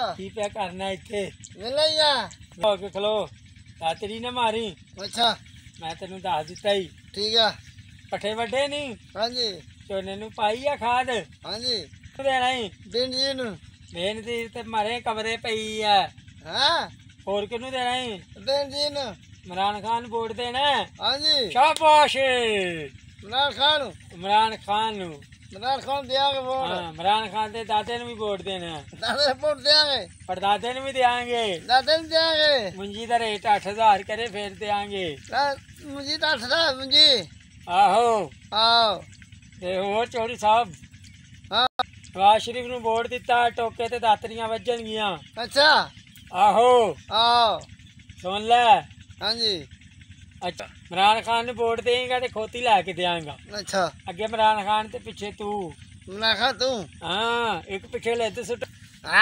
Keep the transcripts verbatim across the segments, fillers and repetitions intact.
की पे करना इत्थे वेला ही आ हो के खलो दातरी ना मारी। अच्छा मैं तेन दस दिता ही ठीक है। पट्ठे वड्डे नहीं। हाँ जी झोने नू पाई आ खाद। हाँ जी देना ही दिन जी नू मेहनती ते मारे कमरे पई है। हाँ होर किनू देना ही दिन जी नू इमरान खान वोट देना। हाँ जी शाबाश इमरान खान इमरान खान नू इमरान खान दियांगे वोट। हाँ इमरान खान दे दादे नू भी वोट देना। दादे वोट दियांगे परदादे नू भी देंगे। दादे नू दियांगे। मुंजी दा रेट अठ हजार करे फिर देंगे। मुंजी तो अठ दा मुंजी आहो आओ ते होर चौधरी साहब हाँ नवाज शरीफ नू वोट दिता टोके ते दातरियां वजणगियां। अच्छा आहो आओ सुन ले। हाँ जी अच्छा इमरान खान नू वोट देगा ते खोती लैके देंगा। अच्छा अगे इमरान खान ते पिछे तू। इमरान खान तू हाँ एक पिछे ले ते सुट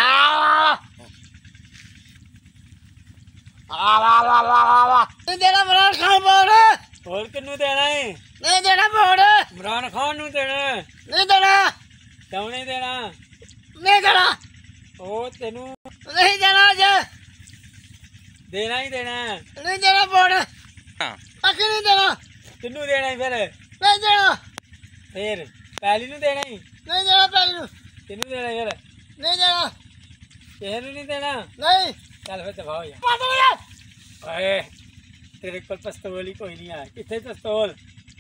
नहीं देना इमरान खान वोट। होर किनू देना है नहीं देना वोट। इमरान खान नू देना। नहीं देना क्यों नहीं देना? नहीं देना ओ तेनू नहीं देना अजय देना ही देना। नहीं देना वोट आखिर नहीं देना। किनू देना ही फिर नहीं देना फिर पहली नू देना ही नहीं देना पहले नू किनू देना फिर नहीं देना किसे नू नहीं देना। नहीं चल फिर दबाओ यार। पागल है ओए तेरे कोल पिस्तौल ही कोई नहीं है। किथे पिस्तौल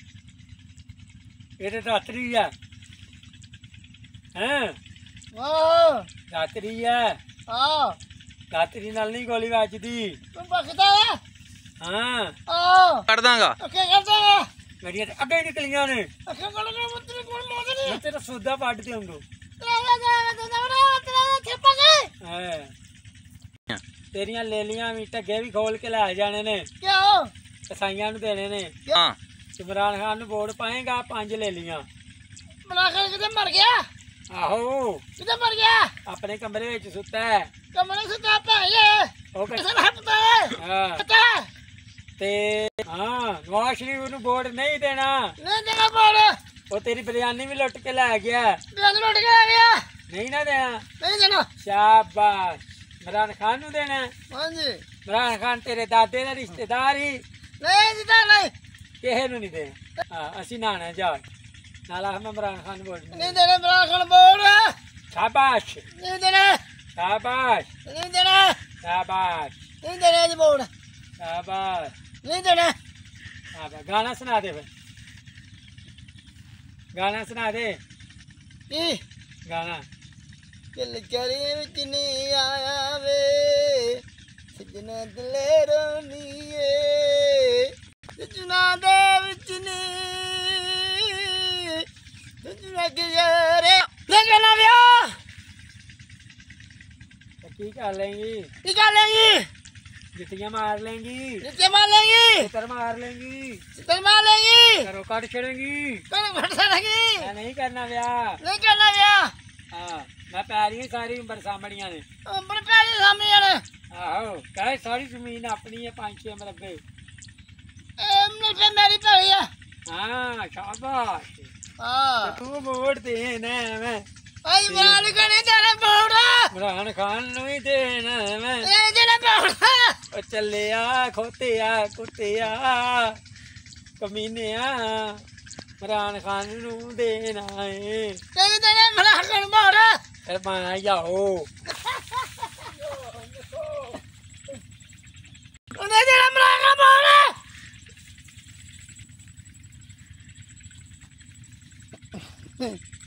ये तो दातरी है। हैं ओ दातरी है। आओ दातरी नाल नहीं गोली वजदी। तुम बखता है हाँ आओ कर दांगा क्या करता है मेरिया तो अगे निकलियां ने। अच्छा करो ना मुझे कोई मौत नहीं मैं तेरा सौदा पाट दे हूं। तेरा तेरा तेरा तेरा छपा गए है तेरियां ले लियां भी ढगे भी खोल के लै जाने ने। क्या हो कसाइयां नू देने ने। हाँ इमरान खान नू वोट पाएगा पांच ले लियां। इमरान खान किधर मर गया आहो किधर मर गया अपने कमरे विच सुता है। कमरे से तो पे ये ओ के कैसे हटता है हां पता है ते हां नवाज शरीफ नू वोट नहीं देना। नहीं देना वोट ओ तेरी बिरयानी भी लुट के लै गया। बिरयानी लौट के आ गया नहीं ना देना। नहीं देना शाबाश इमरान खान नू देना। हाँ जी इमरान खान तेरे दादे दा रिश्तेदार ही नहीं देता नहीं किसे नू नहीं देना। हाँ असी नाना जा नाला हम इमरान खान वोट नहीं देना इमरान खान वोट शाबाश नहीं देना शाबाश नहीं देना शाबाश नहीं देना जी वोट शाबाश नहीं देना शाबाश। गाना सुना दे फिर गाना सुना दे की गाना। दिल करी विच नहीं आया वे सजना दिले रोनीए सजना दे विच नहीं सजना के यारे ले जाना ब्याह तो की कर लेंगी निकालेंगी जुतियां मार लेंगी नीचे मार लेंगी चितर मार लेंगी चितर मार लेंगी घरों काट छड़ेंगी। कर भटका लेंगी मैं नहीं करना ब्याह। नहीं करना ब्याह हाँ मैं पैरी सारी उम्र सामड़ियां ने। बड़े प्यारे सामने आने आहो कहे सारी जमीन अपनी है पांच छह मरबे। एमने पे मेरी पड़ी है हाँ शाबाश हाँ तू वोट दे ना मैं आई इमरान को नहीं देना वोट इमरान खान नू ही देना मैं। नहीं देना वोट ओ चलिया खोतिया कुतिया कमीनिया इमरान खान नू देना है। नहीं देना इमरान खान वोट फिर मैं जाओ नहीं देना इमरान खान वोट